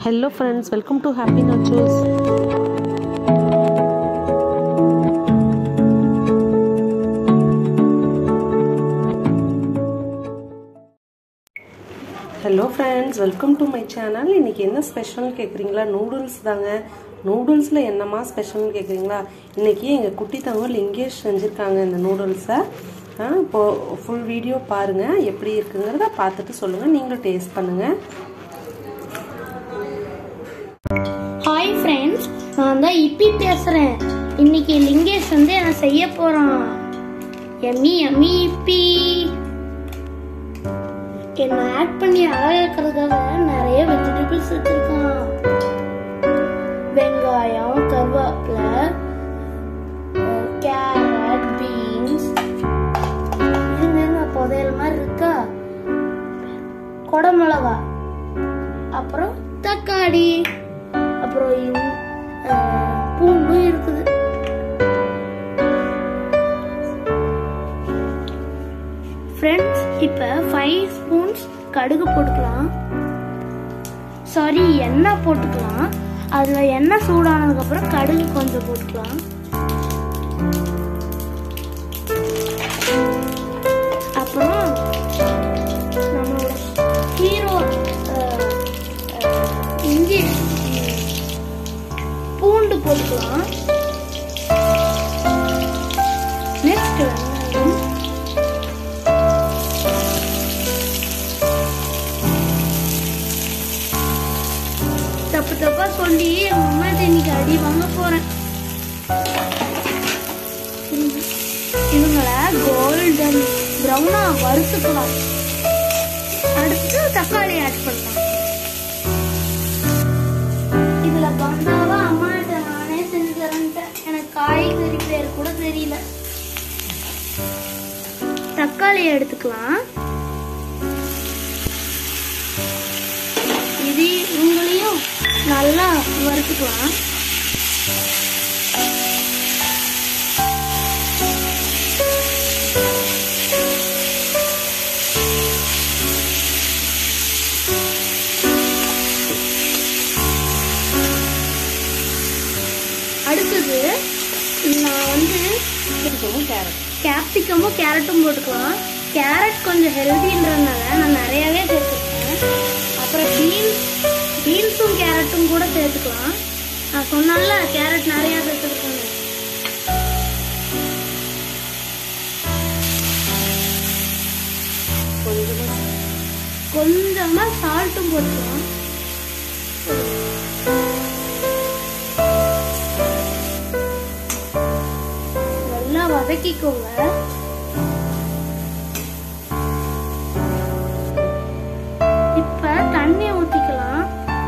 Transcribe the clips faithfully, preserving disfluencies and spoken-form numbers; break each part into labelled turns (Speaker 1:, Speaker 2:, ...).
Speaker 1: Hello friends, welcome to Happy Nachos. Hello friends, welcome to my channel. இன்னைக்கு என்ன special கேக்குறீங்களா? Noodles தாங்க. நூடுல்ஸ்ல என்னமா ஸ்பெஷல் கேக்குறீங்களா? இன்னைக்கு எங்க குட்டி தங்க லிங்கேஷ் செஞ்சிருக்காங்க இந்த நூடுல்ஸை. இப்போ ஃபுல் வீடியோ பாருங்க, எப்படி இருக்குங்கறத பார்த்துட்டு சொல்லுங்க, நீங்களும் டேஸ்ட் பண்ணுங்க.
Speaker 2: ஹாய் ஃப்ரெண்ட்ஸ், நான் தான் இப்பி பேசுறேன். இன்னைக்கு லிங்கேஷ் வந்து என்ன செய்ய போறான். எம்மி எம்மி இப்பி என்ன ஆட் பண்ணி அழகாக்கிறதுக்காக நிறைய வெஜிடபிள்ஸ் வச்சிருக்கான். வெங்காயம், கருவேப்பிலை, கேரட், பீன்ஸ், இருங்க புதையல் மாதிரி இருக்கா, கொடமிளகா, அப்புறம் தக்காளி, அப்புறம் பூண்டு இருக்குது. ஃப்ரெண்ட்ஸ், இப்ப ஃபைவ் ஸ்பூன்ஸ் கடுகு போட்டுக்கலாம். சாரி, எண்ணெய் போட்டுக்கலாம். அதுல எண்ணெய் சூடானதுக்கு அப்புறம் கடுகு கொஞ்சம் போட்டுக்கலாம். அப்புறம் நம்மளோட ஹீரோ இஞ்சி பூண்டு போட்டுக்கலாம். நெக்ஸ்ட் வெங்காயம், தப்பு தப்பா சொல்லி எங்க அம்மா இன்னைக்கு அடி வாங்க போறேன். இவங்களை கோல்டன் பிரவுனா வறுத்துக்கலாம். அடுத்து தக்காளி ஆட் பண்ணலாம். இதுல பந்தாவா அம்மாட்ட நானே செஞ்சு தரேன்ட்டேன். எனக்கு காய்கறி பேர் கூட தெரியல. தக்காளி எடுத்துக்கலாம். இது இவங்களையும் நல்லா வறுத்துக்கலாம். அடுத்தது நான் வந்து கேப்சிகமும் கேரட்டும் போட்டுக்கலாம். கேரட் கொஞ்சம் ஹெல்தின்றதுனால நான் நிறையவே சேர்த்துருக்கேன். அப்புறம் பீன்ஸ் பீன்ஸும் கேரட்டும் கூட சேர்த்துக்கலாம். நான் சொன்னால கேரட் நிறைய சேர்த்துருக்கேன். கொஞ்சமா சால்ட்டும் போட்டுக்கலாம். நல்லா வதக்கிக்கோங்க. இப்ப தண்ணி ஊத்திக்கலாம்.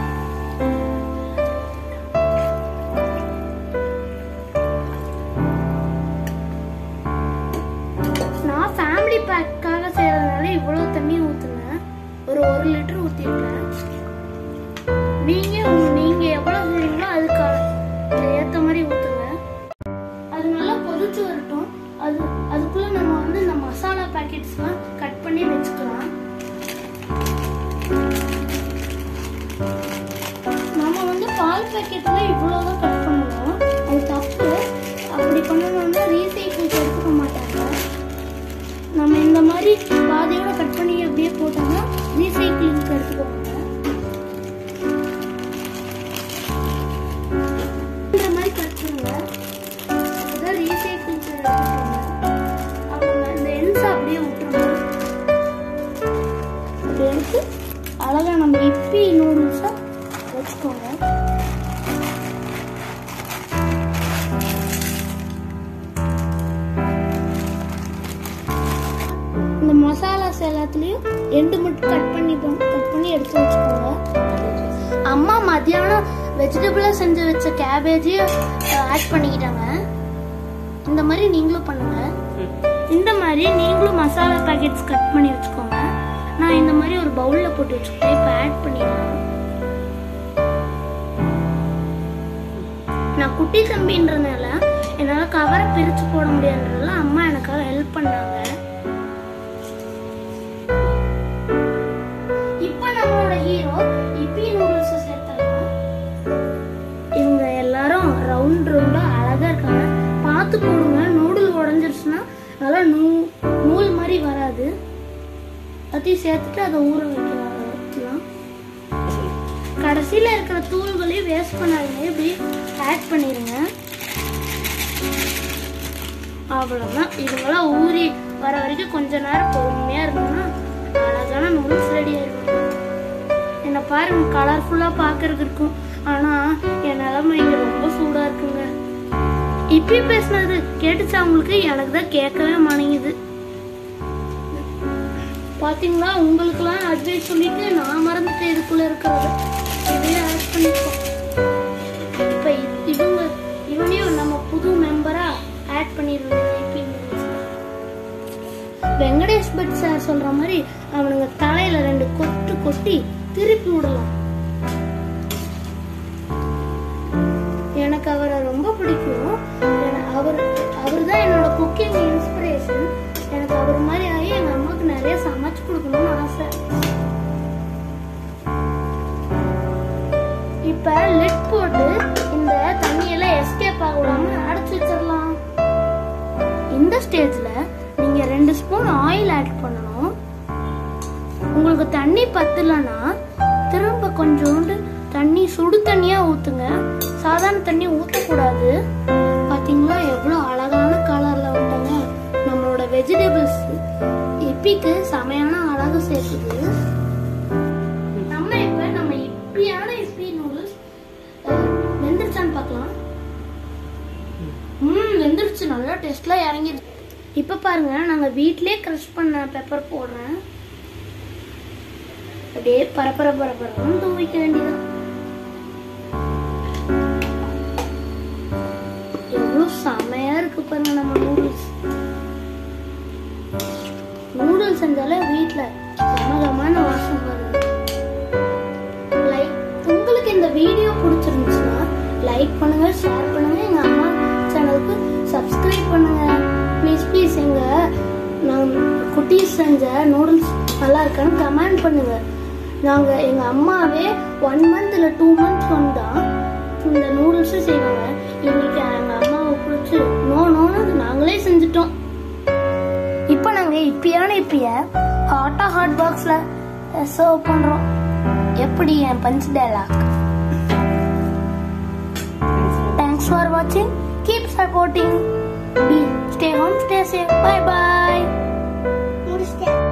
Speaker 2: நான் ஃபேமிலி பேக்காக செய்யறதுனால இவ்வளவு தண்ணி ஊத்துனேன். ஒரு ஒரு லிட்டர் ஊத்திருக்கேன். நீங்க நீங்க எவ்வளவு செய்றீங்களோ அதுக்கு ஏத்த மாதிரி ஊத்துங்க. அது நல்லா கொதிச்சு வரட்டும். அது அதுக்குள்ள நம்ம வந்து இந்த மசாலா பாக்கெட்ஸ்லாம் கட் பண்ணி வச்சுக்கலாம். நம்ம வந்து பால் பாக்கெட்ல இவ்வளவுதான் கட் பண்ணணும். அது தப்பு. அப்படி பண்ணணும்னா ரீசைக்கிள் எடுத்துக்க மாட்டாங்க. நம்ம இந்த மாதிரி பாதியோட கட் பண்ணி அப்படியே போட்டோம்னா ரீசைக்கிளிங்க்கு எடுத்துக்கோங்க. இந்த மாதிரி கட் பண்ணுங்க. அதுதான் ரீசைக்கிளிங்க்கு எடுத்துக்கோங்க. அப்புறம் இந்த எண்ட்ஸ் அப்படியே விட்டுருங்க. அப்படி எடுத்து அழகா நம்ம இப்பி நூடுல்ஸா வச்சுக்கோங்க. இந்த மசாலாஸ் எல்லாத்துலயும் எண்டு மட்டும் கட் பண்ணி கட் பண்ணி எடுத்து வச்சுக்கோங்க. அம்மா மத்தியானம் வெஜிடபிளா செஞ்சு வச்ச கேபேஜையும் ஆட் பண்ணிக்கிட்டாங்க. இந்த மாதிரி நீங்களும் பண்ணுங்க. இந்த மாதிரி நீங்களும் மசாலா பாக்கெட்ஸ் கட் பண்ணி வச்சுக்கோங்க. நான் இந்த மாதிரி ஒரு பவுல்ல போட்டு வச்சுக்கிட்டேன். இப்ப ஆட் பண்ணிடலாம். நான் குட்டி தம்பின்றதுனால என்னால கவரை பிரிச்சு போட முடியாதுனால அம்மா எனக்காக ஹெல்ப் பண்ணாங்க. இப்ப நம்மளோட ஹீரோ இப்பி நூடுல்ஸ் சேர்த்தலாம். சேர்த்துட்டு அதை ஊற வைக்கலாம். கடைசியில இருக்கிற தூள்களையும் வேஸ்ட் பண்ணாதீங்க, இப்படி ஆட் பண்ணிருங்க. அவ்வளவுதான். இதுங்கெல்லாம் ஊறி வர வரைக்கும் கொஞ்ச நேரம் பொறுமையா இருந்தோம்னா அழகான நூடுல்ஸ் ரெடி ஆயிடும். என்ன பாருங்க, கலர்ஃபுல்லா பாக்குறதுக்கு இருக்கும், ஆனா என் நிலைமை இங்க ரொம்ப சூடா இருக்குங்க. இப்படி பேசினது கேட்டுச்சா உங்களுக்கு? எனக்கு தான் கேட்கவே மாட்டேங்குது. பாத்தீங்களா, உங்களுக்கு எல்லாம் அட்வைஸ் சொல்லிட்டு நான் மறந்துட்டு இதுக்குள்ள இருக்கிறது இதையே ஆட் பண்ணிப்போம். இப்ப இவங்க இவனையும் நம்ம புது மெம்பரா ஆட் பண்ணிடுவோம். வெங்கடேஷ் பட் சார் சொல்ற மாதிரி அவனுங்க தலையில ரெண்டு கொட்டு கொட்டி திருப்பி விடலாம். எனக்கு அவரை ரொம்ப பிடிக்கும். அவர் அவர் தான் என்னோட குக்கிங் இன்ஸ்பிரேஷன். எனக்கு அவர் மாதிரி ஆகி எங்க அம்மாவுக்கு நிறைய சமைச்சு கொடுக்கணும்னு ஆசை. இப்ப லிட் போட்டு இந்த தண்ணியெல்லாம் எஸ்கேப் ஆக விடாம அடைச்சு வச்சிடலாம். இந்த ஸ்டேஜ்ல நீங்க ரெண்டு ஸ்பூன் ஆயில் ஆட் பண்ணணும். உங்களுக்கு தண்ணி பத்தலன்னா திரும்ப கொஞ்சோண்டு தண்ணி சுடு தண்ணியா ஊத்துங்க, சாதாரண தண்ணி ஊத்தக்கூடாது. பாத்தீங்களா எவ்வளவு அழகான கலர்ல விட்டாங்க. நம்மளோட வெஜிடபிள்ஸ் இப்பிக்கு செமையான அழகு சேர்க்குது. நம்ம இப்ப நம்ம இப்பியான இப்பி நூடுல்ஸ் வெந்துருச்சான்னு பார்க்கலாம். ம் வெந்துருச்சு, நல்லா டேஸ்ட்ல இறங்கிடுச்சு. இப்ப பாருங்க, நாங்க வீட்லயே கிரஷ் பண்ண பெப்பர் போடுறேன். அப்படியே பரப்பர பரப்பரம் தூவிக்க வேண்டியதான். எவ்வளவு செமையா இருக்கு பாருங்க நம்ம நூடுல்ஸ். நூடுல்ஸ் செஞ்சாலே வீட்டுல சமகமான வாசம் வருது. லைக் உங்களுக்கு இந்த வீடியோ பிடிச்சிருந்துச்சுன்னா லைக் பண்ணுங்க, ஷேர் பண்ணுங்க, எங்க அம்மா சேனலுக்கு சப்ஸ்கிரைப் பண்ணுங்க. ப்ளீஸ் ப்ளீஸ் எங்க நாங்க குட்டீஸ் செஞ்ச நூடுல்ஸ் நல்லா இருக்கான்னு கமெண்ட் பண்ணுங்க. நாங்க எங்க அம்மாவே ஒன் மந்த் இல்ல டூ மந்த்ஸ் வந்தா இந்த நூடுல்ஸ் செய்வாங்க. இன்னைக்கு எங்க அம்மாவை பிடிச்சி நோ நோன்னு நாங்களே செஞ்சுட்டோம். இப்ப நாங்க இப்பியான இப்பிய ஹாட்டா ஹாட் பாக்ஸ்ல சர்வ் பண்றோம். எப்படி என் பஞ்ச் டயலாக். தேங்க்ஸ் ஃபார் வாட்சிங். Keep supporting. Stay home, stay safe. Bye bye.